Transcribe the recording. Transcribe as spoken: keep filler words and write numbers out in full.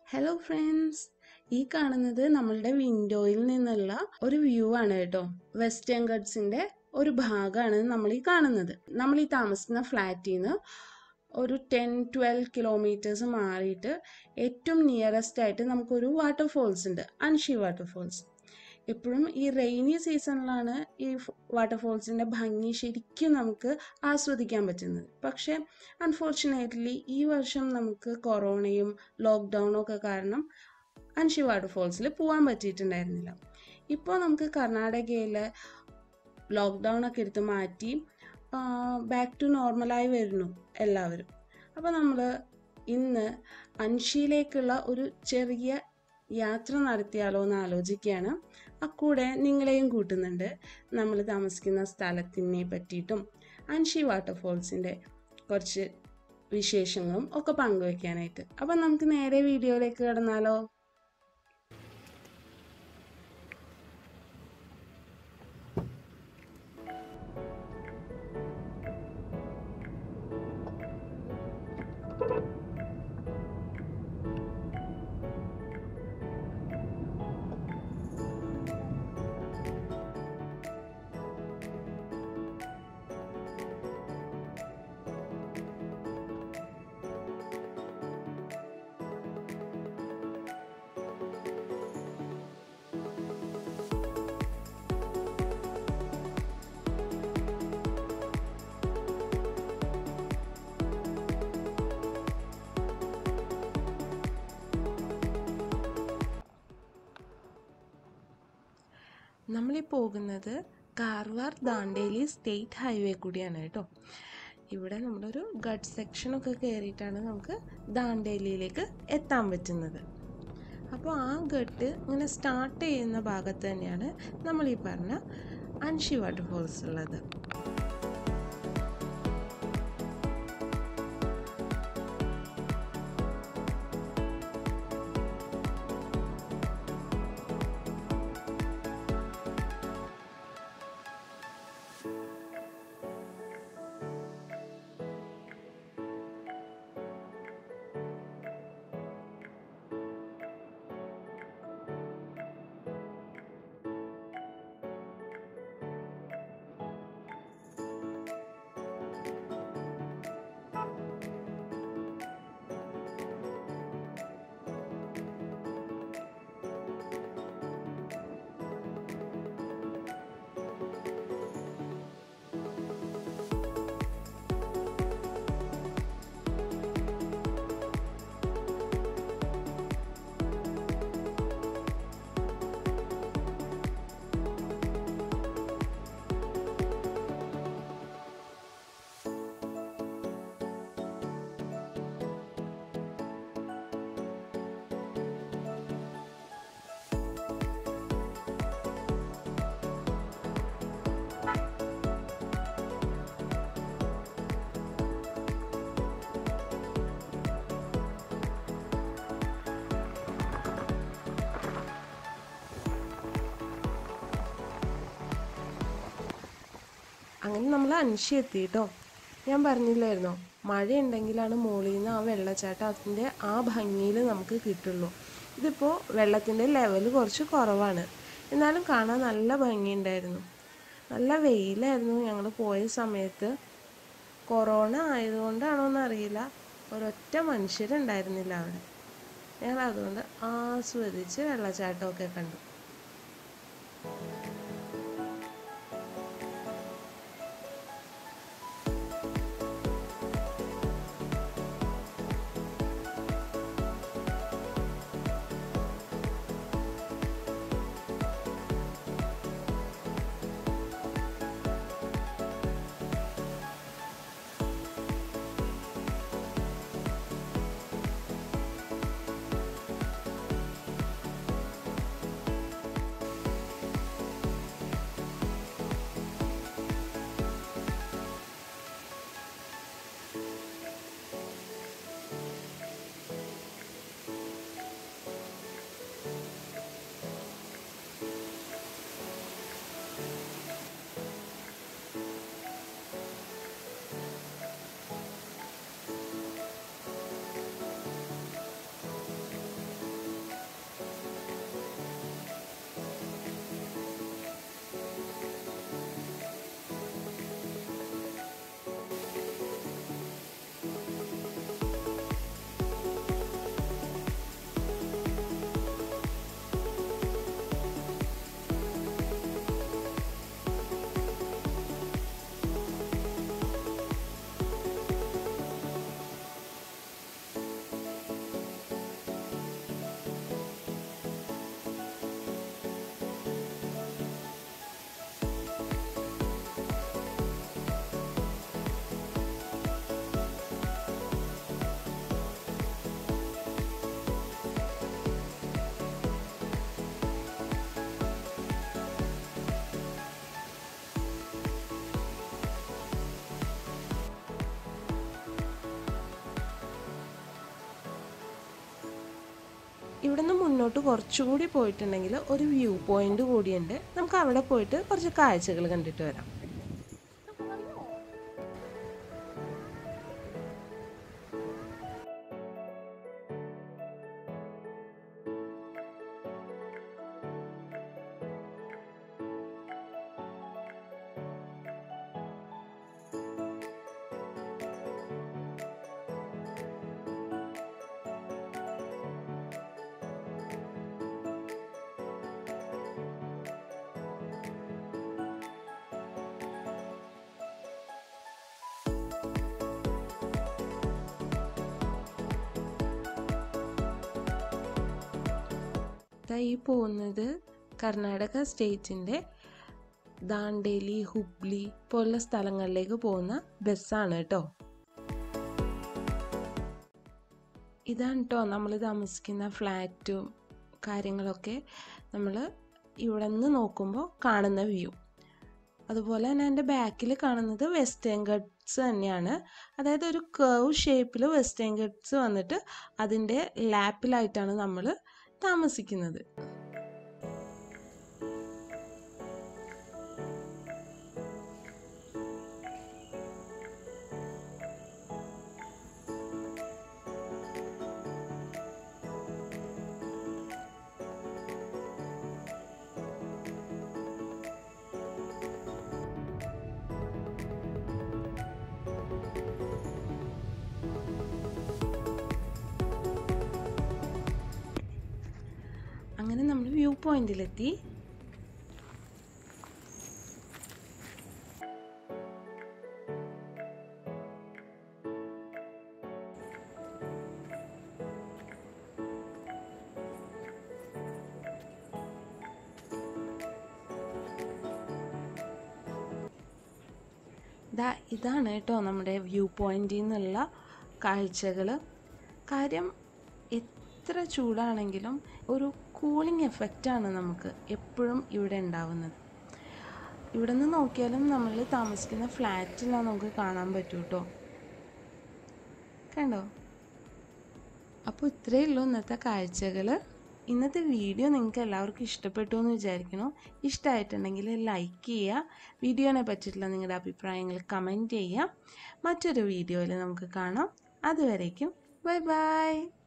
Hello friends, ഈ കാണുന്നത് നമ്മളുടെ വിൻഡോയിൽ നിന്നുള്ള ഒരു വ്യൂ ആണ് കേട്ടോ. വെസ്റ്റേൺ ഗട്ട്സിന്റെ ഒരു ഭാഗമാണ് നമ്മൾ ഈ കാണുന്നത്. നമ്മൾ ഈ താമസിക്കുന്ന ഫ്ലാറ്റിൽ നിന്ന് ഒരു ടെൻ ട്വൽവ് കിലോമീറ്റേഴ്സ് മാറിയിട്ട് ഏറ്റവും നിയറസ്റ്റ് ആയിട്ട് നമുക്കൊരു വാട്ടർഫോൾസ് ഉണ്ട്, അൻഷി വാട്ടർഫോൾസ്. എപ്പോഴും ഈ റെയിനി സീസണിലാണ് ഈ വാട്ടർഫോൾസിൻ്റെ ഭംഗി ശരിക്കും നമുക്ക് ആസ്വദിക്കാൻ പറ്റുന്നത്. പക്ഷേ അൺഫോർച്ചുനേറ്റ്ലി ഈ വർഷം നമുക്ക് കൊറോണയും ലോക്ക്ഡൗണും ഒക്കെ കാരണം അൻഷി വാട്ടർഫോൾസിൽ പോകാൻ പറ്റിയിട്ടുണ്ടായിരുന്നില്ല. ഇപ്പോൾ നമുക്ക് കർണാടകയിൽ ലോക്ക്ഡൗൺ ഒക്കെ എടുത്ത് മാറ്റി ബാക്ക് ടു നോർമലായി വരുന്നു എല്ലാവരും. അപ്പോൾ നമ്മൾ ഇന്ന് അൻഷിയിലേക്കുള്ള ഒരു ചെറിയ യാത്ര നടത്തിയാലോ എന്ന് ആലോചിക്കുകയാണ്. അക്കൂടെ നിങ്ങളെയും കൂട്ടുന്നുണ്ട്. നമ്മൾ താമസിക്കുന്ന സ്ഥലത്തിനെ പറ്റിയിട്ടും അൻഷി വാട്ടർഫോൾസിൻ്റെ കുറച്ച് വിശേഷങ്ങളും ഒക്കെ പങ്കുവെക്കാനായിട്ട്. അപ്പം നമുക്ക് നേരെ വീഡിയോയിലേക്ക് കടന്നാലോ. നമ്മളീ പോകുന്നത് കാർവാർ ദാണ്ടേലി സ്റ്റേറ്റ് ഹൈവേ കൂടിയാണ് കേട്ടോ. ഇവിടെ നമ്മളൊരു ഗട്ട് സെക്ഷനൊക്കെ കയറിയിട്ടാണ് നമുക്ക് ദാണ്ടേലിയിലേക്ക് എത്താൻ പറ്റുന്നത്. അപ്പോൾ ആ ഗട്ട് ഇങ്ങനെ സ്റ്റാർട്ട് ചെയ്യുന്ന ഭാഗത്ത് തന്നെയാണ് നമ്മൾ ഈ പറഞ്ഞ അൻഷി വാട്ടർഫോൾസ് ഉള്ളത്. അങ്ങനെ നമ്മൾ അൻഷി എത്തി കേട്ടോ. ഞാൻ പറഞ്ഞില്ലായിരുന്നോ, മഴയുണ്ടെങ്കിലാണ് മുകളിൽ നിന്ന് ആ വെള്ളച്ചാട്ടം അതിൻ്റെ ആ ഭംഗിയിൽ നമുക്ക് കിട്ടുള്ളൂ. ഇതിപ്പോൾ വെള്ളത്തിൻ്റെ ലെവൽ കുറച്ച് കുറവാണ്, എന്നാലും കാണാൻ നല്ല ഭംഗിയുണ്ടായിരുന്നു. നല്ല വെയിലായിരുന്നു ഞങ്ങൾ പോയ സമയത്ത്. കൊറോണ ആയതുകൊണ്ടാണോ എന്നറിയില്ല, ഒരൊറ്റ മനുഷ്യരുണ്ടായിരുന്നില്ല അവിടെ. ഞങ്ങൾ അതുകൊണ്ട് ആസ്വദിച്ച് വെള്ളച്ചാട്ടമൊക്കെ കണ്ടു. ഇവിടെ നിന്ന് മുന്നോട്ട് കുറച്ചുകൂടി പോയിട്ടുണ്ടെങ്കിൽ ഒരു വ്യൂ പോയിന്റ് കൂടിയുണ്ട്. നമുക്ക് അവിടെ പോയിട്ട് കുറച്ച് കാഴ്ചകൾ കണ്ടിട്ട് വരാം. ഈ പോകുന്നത് കർണാടക സ്റ്റേറ്റിൻ്റെ ദാണ്ടേലി, ഹുബ്ലി പോലുള്ള സ്ഥലങ്ങളിലേക്ക് പോകുന്ന ബസ്സാണ് കേട്ടോ. ഇതാണ് കേട്ടോ നമ്മൾ താമസിക്കുന്ന ഫ്ലാറ്റും കാര്യങ്ങളൊക്കെ നമ്മൾ ഇവിടെ നിന്ന് നോക്കുമ്പോൾ കാണുന്ന വ്യൂ. അതുപോലെ തന്നെ എൻ്റെ ബാക്കിൽ കാണുന്നത് വെസ്റ്റേൺ ഗട്ട്സ് തന്നെയാണ്. അതായത് ഒരു കർവ് ഷേപ്പിൽ വെസ്റ്റേൺ ഗട്ട്സ് വന്നിട്ട് അതിൻ്റെ ലാപ്പിലായിട്ടാണ് നമ്മൾ താമസിക്കുന്നത്. അങ്ങനെ നമ്മൾ വ്യൂ പോയിന്റിലെത്തി. ദാ ഇതാണ് കേട്ടോ നമ്മുടെ വ്യൂ പോയിന്റിൽ നിന്നുള്ള കാഴ്ചകൾ. കാര്യം എത്ര ചൂടാണെങ്കിലും ഒരു കൂളിംഗ് എഫക്റ്റാണ് നമുക്ക് എപ്പോഴും ഇവിടെ ഉണ്ടാവുന്നത്. ഇവിടെ നിന്ന് നോക്കിയാലും നമ്മൾ താമസിക്കുന്ന ഫ്ലാറ്റിലാണ് നമുക്ക് കാണാൻ പറ്റും കേട്ടോ. കണ്ടോ? അപ്പോൾ ഇത്രയേ ഉള്ളൂ ഇന്നത്തെ കാഴ്ചകൾ. ഇന്നത്തെ വീഡിയോ നിങ്ങൾക്ക് എല്ലാവർക്കും ഇഷ്ടപ്പെട്ടു എന്ന് വിചാരിക്കുന്നു. ഇഷ്ടമായിട്ടുണ്ടെങ്കിൽ ലൈക്ക് ചെയ്യുക. വീഡിയോനെ പറ്റിയിട്ടുള്ള നിങ്ങളുടെ അഭിപ്രായങ്ങൾ കമൻറ്റ് ചെയ്യുക. മറ്റൊരു വീഡിയോയിൽ നമുക്ക് കാണാം. അതുവരേക്കും ബൈ ബൈ.